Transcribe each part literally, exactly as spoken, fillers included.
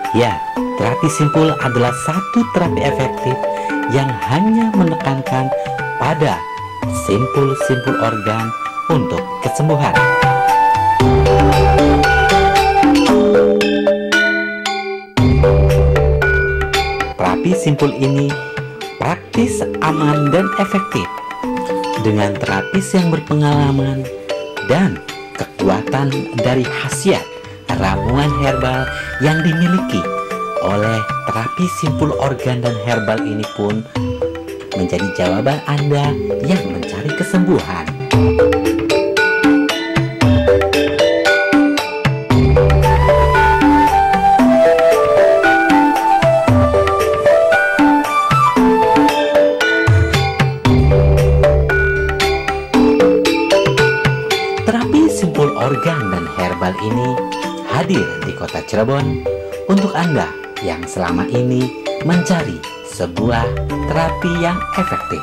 Ya, terapi simpul adalah satu terapi efektif yang hanya menekankan pada simpul-simpul organ untuk kesembuhan. Terapi simpul ini praktis, aman, dan efektif dengan terapis yang berpengalaman dan kekuatan dari khasiat ramuan herbal yang dimiliki oleh terapi simpul organ dan herbal ini pun menjadi jawaban Anda yang mencari kesembuhan. Terapi simpul organ dan herbal ini hadir di kota Cirebon untuk Anda yang selama ini mencari sebuah terapi yang efektif.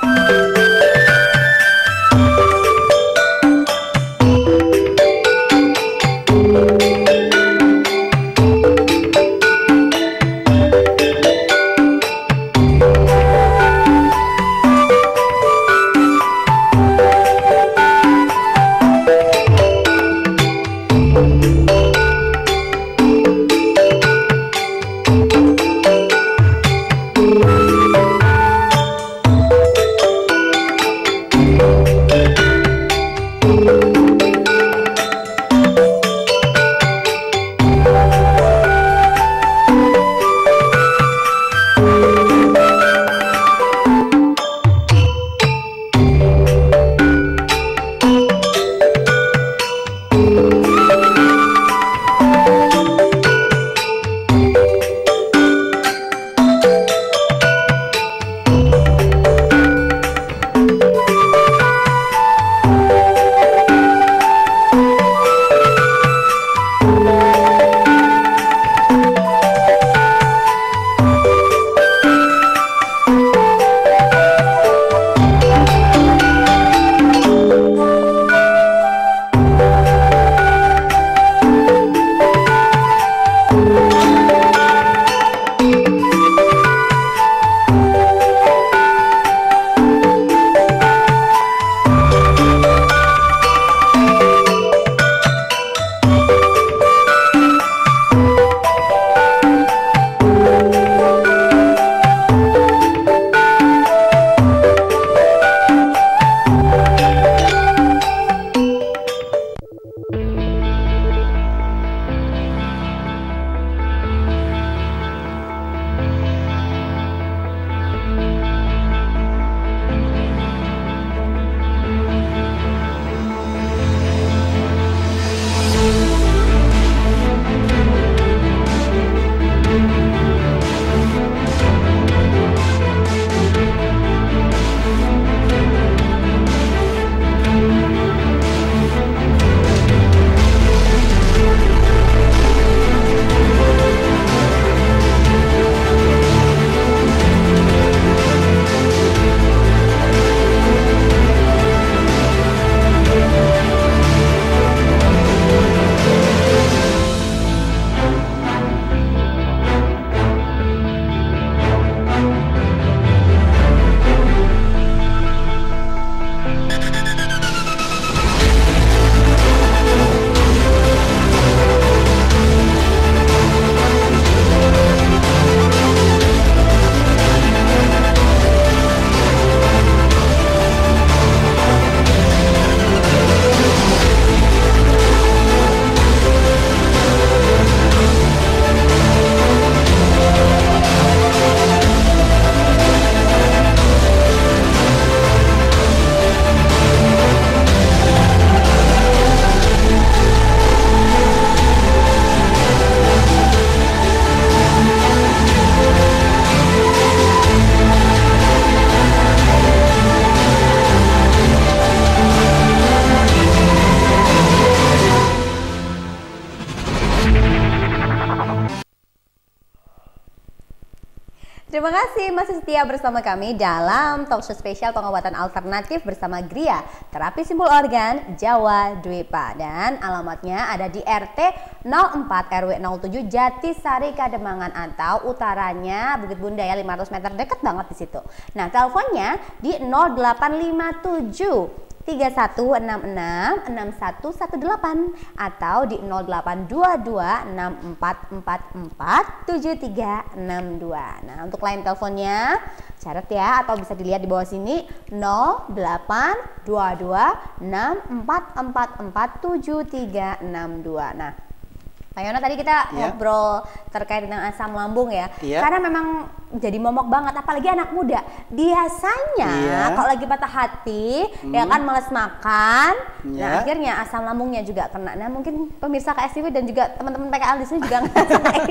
Terima kasih masih setia bersama kami dalam talkshow spesial pengobatan alternatif bersama Gria, terapi simpul organ Jawa Dwipa, dan alamatnya ada di R T nol empat R W nol tujuh Jatisari Kademangan atau utaranya Bukit Bunda ya, lima ratus meter, deket banget di situ. Nah, teleponnya di nol delapan lima tujuh tiga satu enam enam enam satu satu delapan atau di nol delapan dua dua enam empat empat empat tujuh tiga enam dua. Nah, untuk line teleponnya catat ya, atau bisa dilihat di bawah sini nol delapan dua dua enam empat empat empat tujuh tiga enam dua. Nah, Pak Yono, tadi kita yeah. ngobrol terkait dengan asam lambung ya, yeah. karena memang jadi momok banget, apalagi anak muda. Biasanya yeah. kalau lagi patah hati, hmm. ya kan males makan, yeah. nah akhirnya asam lambungnya juga kena. Nah, mungkin pemirsa K S T V dan juga teman-teman P K L di sini juga ngerasain.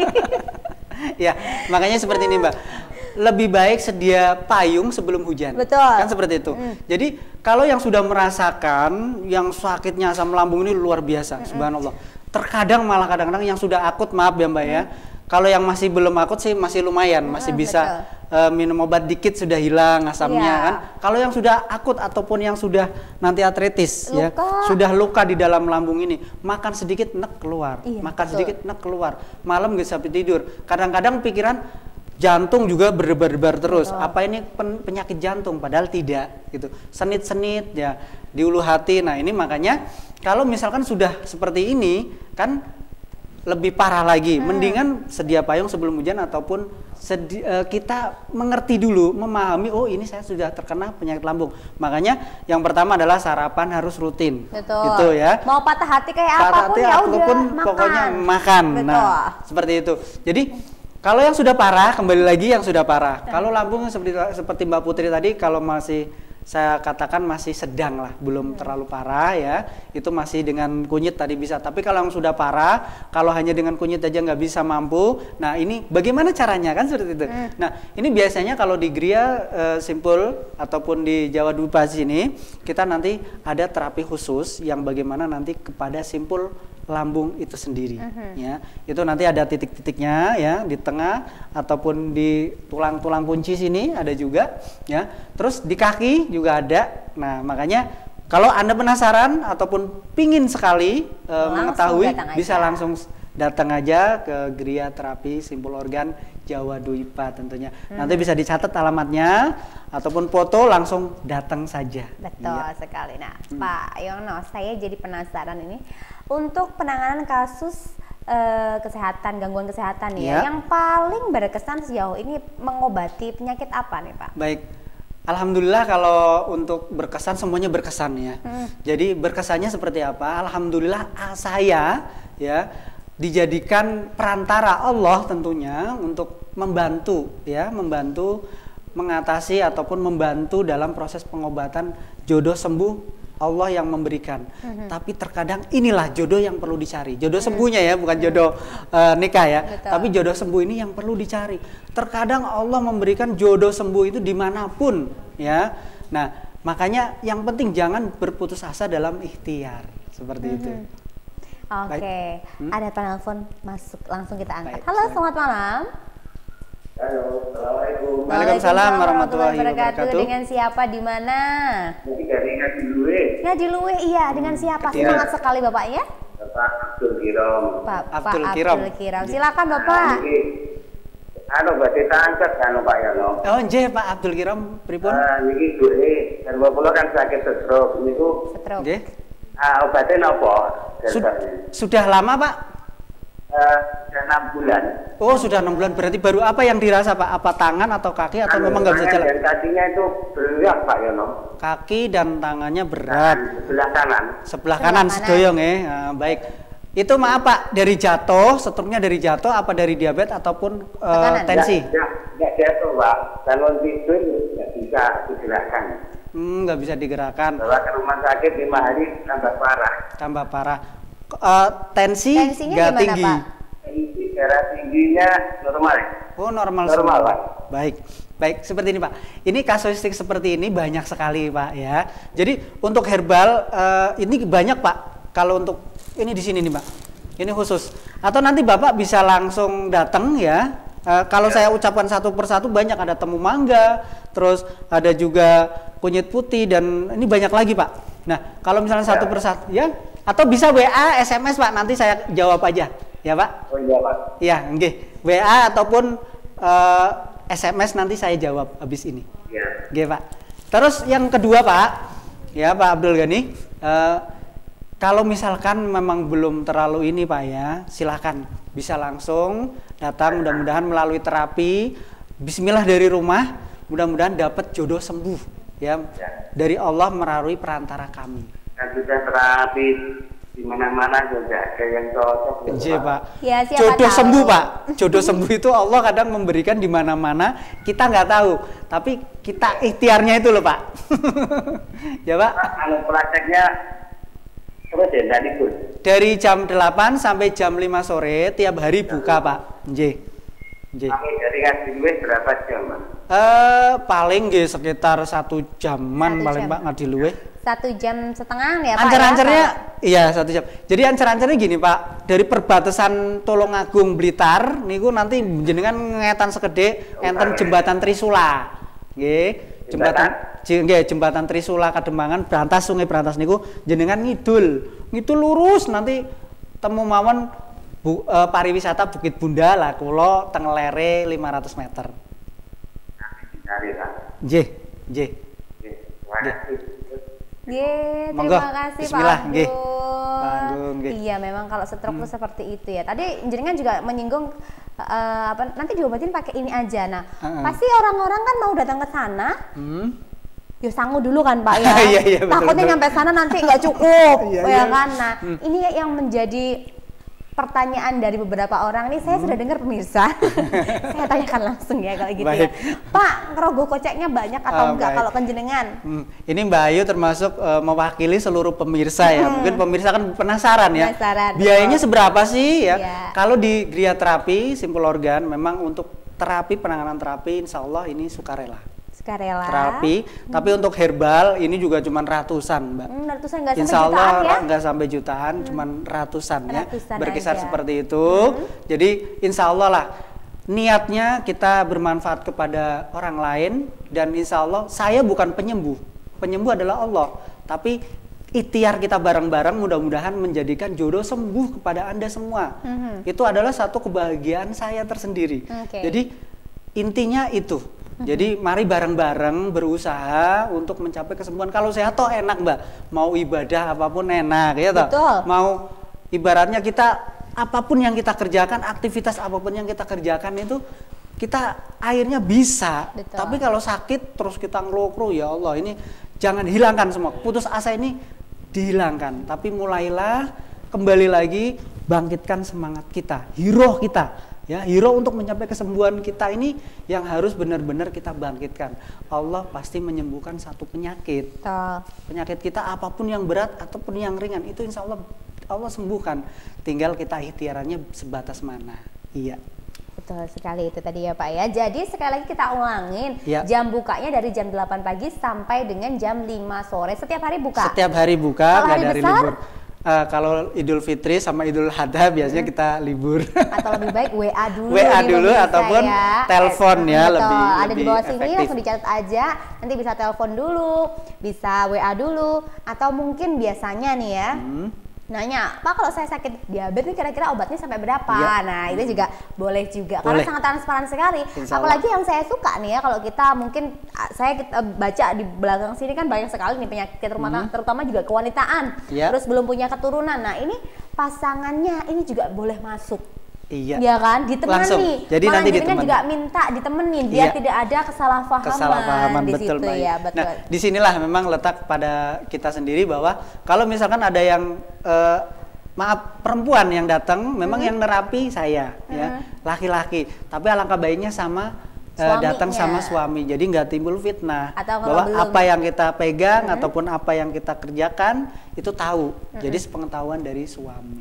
Ya, makanya seperti ini, Mbak. Lebih baik sedia payung sebelum hujan. Betul. Kan seperti itu. Mm. Jadi kalau yang sudah merasakan yang sakitnya asam lambung ini luar biasa, mm-hmm. subhanallah. Terkadang malah kadang-kadang yang sudah akut, maaf ya Mbak mm. ya. Kalau yang masih belum akut sih masih lumayan, mm, masih bisa uh, minum obat dikit sudah hilang asamnya yeah. kan. Kalau yang sudah akut ataupun yang sudah nanti artritis luka. ya, sudah luka di dalam lambung ini, makan sedikit nek keluar, iya, makan betul. sedikit nek keluar, malam nggak sampai tidur. Kadang-kadang pikiran jantung juga berdebar-debar terus. Betul. Apa ini pen penyakit jantung? Padahal tidak, gitu. Senit-senit ya di ulu hati. Nah ini makanya kalau misalkan sudah seperti ini kan lebih parah lagi. Hmm. Mendingan sedia payung sebelum hujan ataupun sedi uh, kita mengerti dulu, memahami oh ini saya sudah terkena penyakit lambung. Makanya yang pertama adalah sarapan harus rutin. Betul. Gitu ya. Mau patah hati kayak patah apapun hati, ya apapun udah pokoknya makan. Betul. Nah seperti itu. Jadi kalau yang sudah parah, kembali lagi yang sudah parah. Kalau lambung seperti seperti Mbak Putri tadi, kalau masih saya katakan masih sedang lah, belum hmm. terlalu parah ya. Itu masih dengan kunyit tadi bisa. Tapi kalau yang sudah parah, kalau hanya dengan kunyit aja nggak bisa mampu. Nah ini bagaimana caranya kan seperti itu. Hmm. Nah ini biasanya kalau di Gria uh, Simpul ataupun di Jawa Dwipa sini, kita nanti ada terapi khusus yang bagaimana nanti kepada simpul lambung itu sendiri, uh-huh. ya itu nanti ada titik-titiknya ya di tengah ataupun di tulang-tulang kunci sini ada juga ya, terus di kaki juga ada. Nah makanya kalau Anda penasaran ataupun pingin sekali uh, mengetahui bisa langsung datang aja ke Gria Terapi Simpul Organ Jawa Dwipa tentunya. Hmm. Nanti bisa dicatat alamatnya ataupun foto, langsung datang saja. Betul ya. sekali. Nah, hmm. Pak Yono, saya jadi penasaran ini untuk penanganan kasus uh, kesehatan, gangguan kesehatan ya, ya, yang paling berkesan sejauh ini mengobati penyakit apa nih Pak? Baik. Alhamdulillah kalau untuk berkesan semuanya berkesan ya. Hmm. Jadi berkesannya seperti apa? Alhamdulillah saya ya dijadikan perantara Allah tentunya untuk membantu ya, membantu mengatasi ataupun membantu dalam proses pengobatan. Jodoh sembuh Allah yang memberikan. Mm-hmm. Tapi terkadang inilah jodoh yang perlu dicari. Jodoh mm-hmm. sembuhnya ya, bukan jodoh uh, nikah ya. Betul. Tapi jodoh sembuh ini yang perlu dicari. Terkadang Allah memberikan jodoh sembuh itu dimanapun ya. Nah makanya yang penting jangan berputus asa dalam ikhtiar seperti mm-hmm. itu. Oke, okay. hmm? ada penelpon masuk, langsung kita angkat. Baik. Halo, selamat malam. Halo, assalamualaikum. Waalaikumsalam warahmatullahi wabarakatuh. Dengan siapa, di mana? Jadi dari Ngadiluwe. Ngadiluwe, iya. Dengan siapa? Ketira. Semangat sekali Bapak ya. Bapak Abdul Kirom. Pak Abdul Abdul Kirom. Kirom. Silakan Bapak. Halo, berarti angkat kan Pak Yono. Oh, nggih Pak Abdul Kirom, pripun? Ah, niki duwe, dan kula kan sakit stroke niku. Stroke. Nggih. Ah, obatnya napa? Sud sudah lama Pak? Uh, sudah enam bulan. Oh sudah enam bulan, berarti baru apa yang dirasa Pak? Apa tangan atau kaki atau Anu, memang nggak bisa jalan? Dan kakinya itu berat Pak Yono. Kaki dan tangannya berat. Nah, sebelah kanan. Sebelah kanan, sedoyong ya. Nah, baik. Itu maaf Pak, dari jatuh, setruknya dari jatuh apa dari diabetes ataupun uh, tensi? Nggak, nggak jatuh Pak. Kalau tidur nggak bisa digerakkan. Hmm, nggak bisa digerakkan. Bawa ke rumah sakit lima hari tambah parah. Tambah parah. Uh, tensi nggak tinggi. Pak? Tensi darah tingginya normal. Oh normal, normal semua. Pak. Baik, baik seperti ini Pak. Ini kasuistik seperti ini banyak sekali Pak ya. Jadi untuk herbal uh, ini banyak Pak. Kalau untuk ini di sini nih Pak. Ini khusus. Atau nanti Bapak bisa langsung datang ya Uh, kalau saya ucapkan satu persatu banyak, ada temu mangga, terus ada juga kunyit putih dan ini banyak lagi Pak. Nah kalau misalnya satu persatu ya, atau bisa W A, S M S Pak, nanti saya jawab aja ya Pak. Oh iya Pak. Iya, nggih. W A ataupun uh, S M S nanti saya jawab habis ini. Iya. Nggih Pak. Terus yang kedua Pak, ya Pak Abdul Ghani, uh, kalau misalkan memang belum terlalu ini Pak ya, silakan bisa langsung datang, mudah-mudahan melalui terapi bismillah dari rumah, mudah-mudahan dapat jodoh sembuh ya, Ya. dari Allah melalui perantara kami. Kan sudah terapi di mana-mana juga ada yang cocok. ya, Iya Pak. Ya, siapa Jodoh tahu. sembuh Pak. Jodoh sembuh itu Allah kadang memberikan di mana-mana, kita nggak tahu, tapi kita ikhtiarnya itu loh Pak. Ya Pak. Pak, kalau prakteknya terus ya dari itu. Dari jam delapan sampai jam lima sore tiap hari buka Pak. Nggih. Nggih. Kami dari ngaji luwih berapa jam Pak? Eh paling nggih sekitar satu jaman Satu paling jam. Pak ngaji luweh. Satu jam setengah ya Pak. Ancer-ancernya ya? iya satu jam. Jadi ancer-ancernya gini Pak, dari perbatasan Tulungagung Blitar niku nanti jenengan ngetan sekedhik enten jembatan Trisula. Nggih. Jembatan j- nggih jembatan Trisula Kademangan Brantas Sungai Brantas niku jenengan ngidul. Ngidul lurus nanti temu mawon bu, e, pariwisata Bukit Bunda lah kula teng lere lima ratus meter. Dari Pak. Nggih, nggih. Oke, terima kasih. Ye, Monggo, terima kasih bismillah, Pak nggih. Abdul. Pak Agung, nggih. Iya, memang kalau stroke tuh seperti itu ya. Tadi jenengan juga menyinggung eh, apa nanti diobatin pakai ini aja. Nah, Heeh. pasti orang-orang kan mau datang ke sana, Hmm. ya sangu dulu kan Pak ya. Iya, iya, betul, Takutnya betul. nyampe sana nanti nggak cukup, Iya, ya iya. kan. Nah, ini yang menjadi pertanyaan dari beberapa orang nih. Saya sudah dengar pemirsa. Saya tanyakan langsung ya kalau gitu ya. Baik. Pak, ngerogoh koceknya banyak atau Ah, enggak baik. kalau kenjenengan? Hmm, ini Mbak Ayu termasuk eh, mewakili seluruh pemirsa ya. Mungkin pemirsa kan penasaran ya. Penasaran, Biayanya betul. seberapa sih ya? Iya. Kalau di Gria Terapi Simpul Organ memang untuk terapi penanganan terapi insya Allah ini sukarela. Sukarela. Terapi, tapi untuk herbal ini juga cuma ratusan Mbak. Hmm, ratusan nggak sampai Insya Allah jutaan ya? nggak sampai jutaan, cuman ratusan ya, Ratusan berkisar aja. seperti itu. Jadi insya Allah lah niatnya kita bermanfaat kepada orang lain dan insya Allah saya bukan penyembuh, penyembuh adalah Allah. Tapi ikhtiar kita bareng-bareng mudah-mudahan menjadikan jodoh sembuh kepada Anda semua. Mhm. Itu adalah satu kebahagiaan saya tersendiri. Oke. Jadi intinya itu. Jadi mari bareng-bareng berusaha untuk mencapai kesembuhan. Kalau sehat toh enak Mbak, mau ibadah apapun enak ya toh. Betul. Mau ibaratnya kita apapun yang kita kerjakan, aktivitas apapun yang kita kerjakan itu kita akhirnya bisa. Betul. Tapi kalau sakit terus kita ngelokro ya Allah ini jangan hilangkan semua. Putus asa ini dihilangkan. Tapi mulailah kembali lagi bangkitkan semangat kita, hiroh kita. Ya, hero untuk mencapai kesembuhan kita ini yang harus benar-benar kita bangkitkan. Allah pasti menyembuhkan satu penyakit. Betul. Penyakit kita apapun yang berat ataupun yang ringan itu insya Allah Allah sembuhkan. Tinggal kita ikhtiarannya sebatas mana. Iya. Betul sekali itu tadi ya Pak ya. Jadi sekali lagi kita ulangin, Ya. jam bukanya dari jam delapan pagi sampai dengan jam lima sore. Setiap hari buka. Setiap hari buka, Kalau nggak hari dari besar? libur. Eh, kalau Idul Fitri sama Idul Adha biasanya kita libur. Atau lebih baik W A dulu W A nih dulu pemirsa ataupun ya. telepon Eh, ya, betul. lebih- Ada di lebih bawah sini efektif. langsung dicatat aja. Nanti bisa telepon dulu, bisa W A dulu, atau mungkin biasanya nih ya. Hmm. Nanya, Pak kalau saya sakit diabetes nih kira-kira obatnya sampai berapa? Iya. Nah itu juga boleh juga Boleh. karena sangat transparan sekali. Insya Allah. Apalagi yang saya suka nih ya kalau kita mungkin ah, saya kita baca di belakang sini kan banyak sekali nih penyakit terutama, terutama juga kewanitaan. Iya. Terus belum punya keturunan. Nah ini pasangannya ini juga boleh masuk. Iya. Ya kan, ditemani. Langsung. Jadi Malah nanti jenengan ditemani. juga minta ditemenin biar Iya. tidak ada kesalahpahaman, Kesalahpahaman di betul situ Mbak. ya, betul. Nah, disinilah memang letak pada kita sendiri bahwa kalau misalkan ada yang eh, maaf perempuan yang datang, memang Hmm. yang nerapi saya, ya laki-laki. Tapi alangkah baiknya sama eh, Suaminya. datang sama suami, jadi nggak timbul fitnah. Atau kalau bahwa belum- apa yang kita pegang ataupun apa yang kita kerjakan itu tahu. Jadi sepengetahuan dari suami.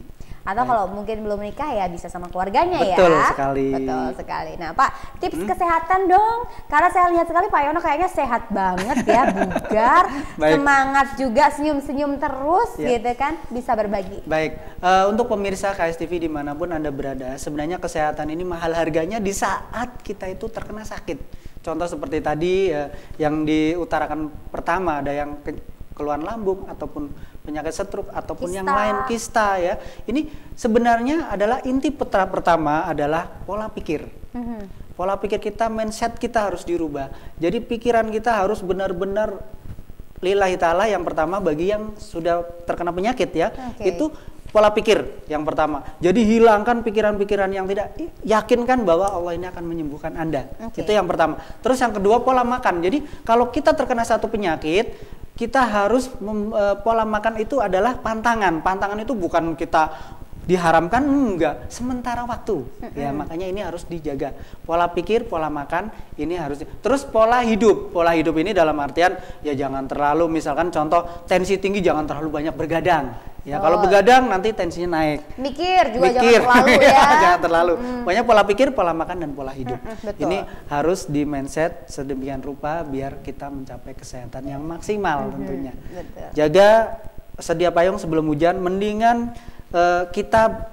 Atau Baik. kalau mungkin belum nikah ya bisa sama keluarganya ya. Betul sekali. Betul sekali. Nah Pak, tips hmm? kesehatan dong. Karena saya lihat sekali Pak Yono kayaknya sehat banget ya, bugar, semangat juga, senyum-senyum terus ya. Gitu kan, bisa berbagi. Baik, uh, untuk pemirsa K S T V dimanapun Anda berada, sebenarnya kesehatan ini mahal harganya di saat kita itu terkena sakit. Contoh seperti tadi ya, yang diutarakan pertama ada yang ke, keluhan lambung ataupun penyakit stroke ataupun kista. Yang lain kista ya. Ini sebenarnya adalah inti petra pertama adalah pola pikir. Mm-hmm. Pola pikir kita, mindset kita harus dirubah. Jadi pikiran kita harus benar-benar lillahi ta'ala yang pertama bagi yang sudah terkena penyakit ya. Okay. Itu pola pikir yang pertama. Jadi hilangkan pikiran-pikiran yang tidak, yakinkan bahwa Allah ini akan menyembuhkan Anda. Okay. Itu yang pertama. Terus yang kedua pola makan. Jadi kalau kita terkena satu penyakit, kita harus mem, e, pola makan itu adalah pantangan. Pantangan itu bukan kita diharamkan, enggak, sementara waktu. Mm-hmm. Ya, makanya ini harus dijaga. Pola pikir, pola makan ini harus. Terus pola hidup. Pola hidup ini dalam artian ya jangan terlalu, misalkan contoh tensi tinggi jangan terlalu banyak bergadang. Ya, oh. Kalau begadang nanti tensinya naik. Mikir juga Mikir. jangan terlalu ya. Jangan terlalu. Mm. Pokoknya pola pikir, pola makan dan pola hidup. Mm-mm, betul. Ini harus di mindset sedemikian rupa biar kita mencapai kesehatan yang maksimal mm-hmm. tentunya. Betul. Jaga sedia payung sebelum hujan, mendingan uh, kita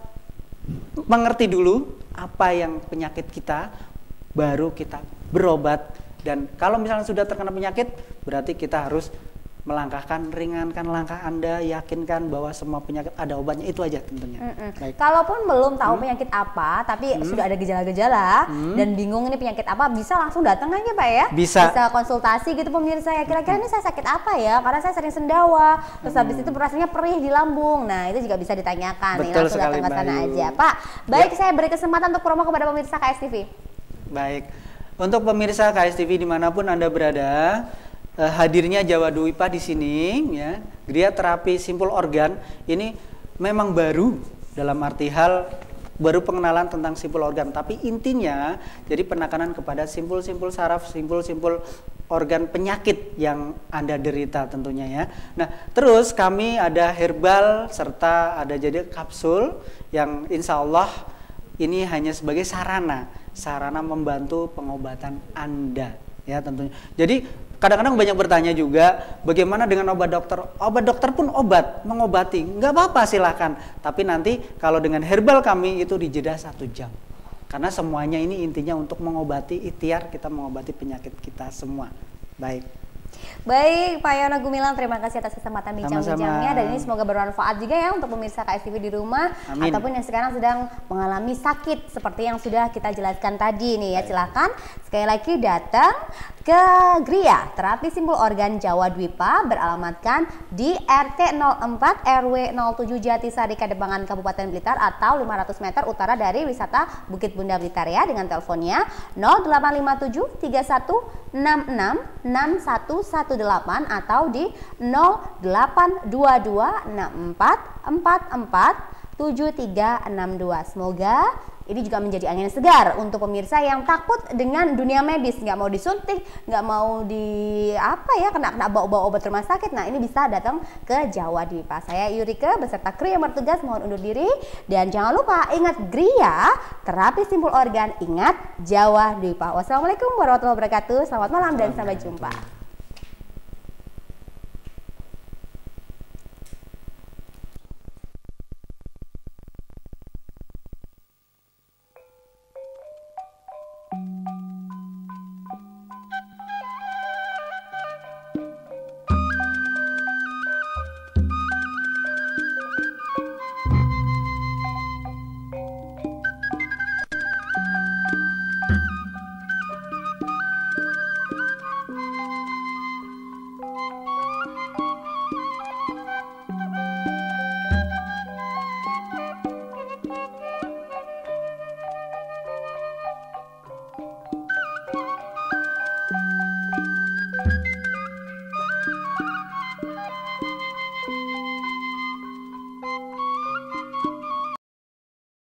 mengerti dulu apa yang penyakit kita, baru kita berobat. Dan kalau misalnya sudah terkena penyakit, berarti kita harus melangkahkan, ringankan langkah Anda, yakinkan bahwa semua penyakit ada obatnya, itu aja tentunya. Baik. Kalaupun belum tahu hmm. penyakit apa, tapi hmm. sudah ada gejala-gejala hmm. dan bingung ini penyakit apa, bisa langsung datang aja Pak ya? Bisa. Bisa konsultasi gitu pemirsa ya, kira-kira ini saya sakit apa ya? Karena saya sering sendawa, terus hmm. habis itu rasanya perih di lambung. Nah itu juga bisa ditanyakan. Betul nih, langsung datang ke sana aja. Pak, baik ya. Saya beri kesempatan untuk promo kepada pemirsa K S T V. Baik, untuk pemirsa K S T V dimanapun Anda berada, Uh, hadirnya Jawa Dwipa di sini ya, Gria terapi simpul organ ini memang baru dalam arti hal baru pengenalan tentang simpul organ, tapi intinya jadi penekanan kepada simpul-simpul saraf, simpul-simpul organ penyakit yang Anda derita tentunya ya. Nah, terus kami ada herbal serta ada jadi kapsul yang insya Allah ini hanya sebagai sarana, sarana membantu pengobatan Anda ya tentunya. Jadi kadang-kadang banyak bertanya juga, bagaimana dengan obat dokter? Obat dokter pun obat, mengobati, nggak apa-apa silahkan. Tapi nanti kalau dengan herbal kami itu dijeda satu jam. Karena semuanya ini intinya untuk mengobati, ikhtiar kita mengobati penyakit kita semua. Baik. Baik, Pak Yono Gumilang, terima kasih atas kesempatan bincang-bincangnya, dan ini semoga bermanfaat juga ya untuk pemirsa K S T V di rumah. Amin. Ataupun yang sekarang sedang mengalami sakit seperti yang sudah kita jelaskan tadi nih ya. Silahkan sekali lagi datang ke Gria Terapi Simpul Organ Jawa Dwipa, beralamatkan di R T nol empat R W nol tujuh Jatisari Kadebangan Kabupaten Blitar atau lima ratus meter utara dari wisata Bukit Bunda Blitar ya, dengan teleponnya nol delapan lima tujuh tiga satu enam enam enam satu satu delapan atau di nol delapan dua dua enam empat empat empat tujuh tiga enam dua. Semoga ini juga menjadi angin segar untuk pemirsa yang takut dengan dunia medis, nggak mau disuntik, nggak mau di apa ya kena kena bawa-bawa obat rumah sakit. Nah ini bisa datang ke Jawa Dwipa. Saya Yurike beserta kru yang bertugas mohon undur diri, dan jangan lupa ingat Gria Terapi Simpul Organ, ingat Jawa Dwipa. Wassalamualaikum warahmatullahi wabarakatuh. Selamat malam dan sampai jumpa.